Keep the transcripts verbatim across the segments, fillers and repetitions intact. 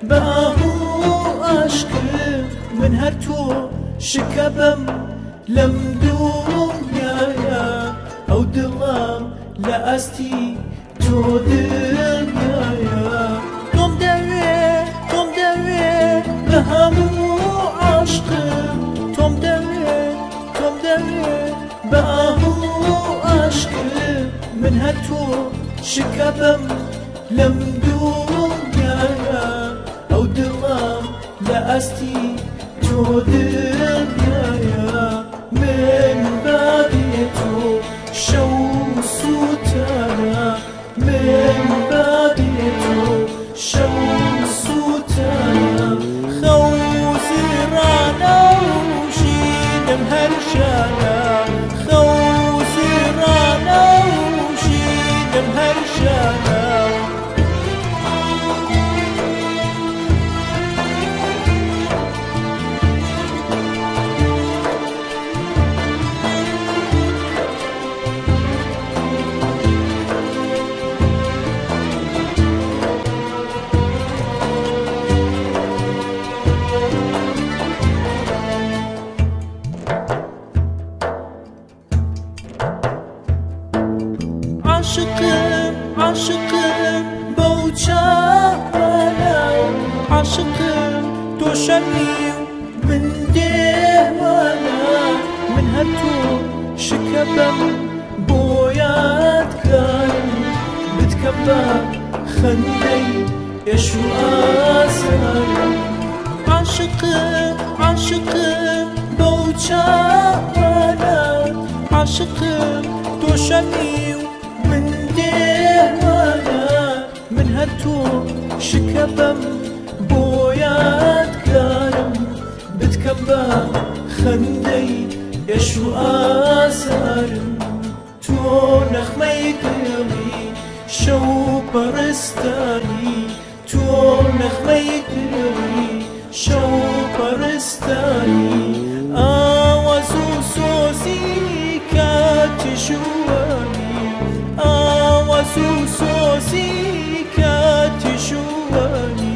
بەهوو عاشقم من هەر تۆ شکەبەم لەم دنیایە ئەو دڵم لە ئەستی تۆ دنیایە تۆم دەوێ تۆم دەوێ لە هەموو عاشقم تۆم دەوێ تۆم دەوێ بەهوو عاشقم من هەر تۆ شکەبەم لەم دنیایە ئەو دڵم لە ئەستی تۆ دنیایە من بابی تۆ شەو سووتانە من بابی تۆ شەو سووتانە خەوزیڕانە و ژینم هەر شانە خەوزیڕانە و ژینم هەر شانە عاشقم عاشقم بەو چاوانە عاشقم تۆ شەمی و من دێوانە من هەر تۆ شکەبەم بۆ یادگارم بتکەم بە خەندەی ئێش و ئازارم عاشقم عاشقم بەو چاوانە عاشقم تۆ شەمی و من دێوانە من هەر تۆ شکەبەم بۆ یادگارم بتکەم بە خەندەی ئێش و ئازارم تۆ نەخمەی دڵی شەو پەرستانی تۆ نەخمەی دڵی شەو پەرستانی ئاواز و سۆزی کاتی ژوانی ئاواز و سۆزی کاتی ژوانی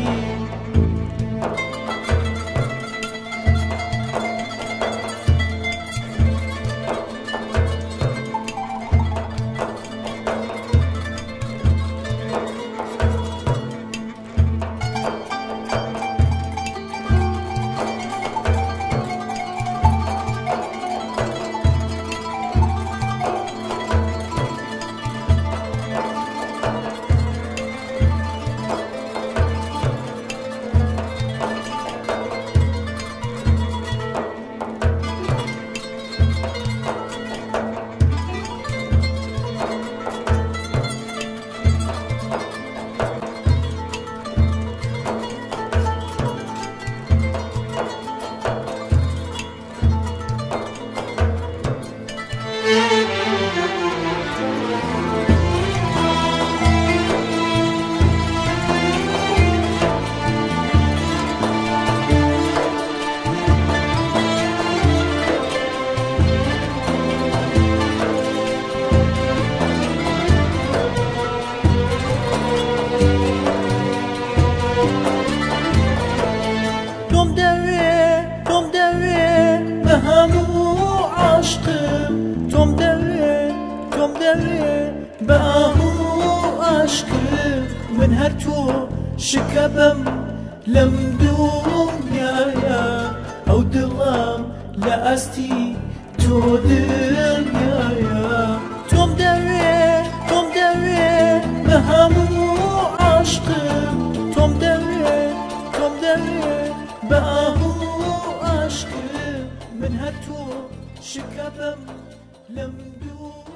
تۆم دەوێ تۆم دەوێ بەهوو عاشقم من هەر تۆ شکەبەم لەم دنیایە ئەو دڵم لە ئەستی تۆ دنیایە تۆم دەوێ تۆم دەوێ بەهەموو عاشقم تۆم دەوێ تۆم دەوێ بەهوو عاشقم من هەر تۆ شکەبەم لەم دوو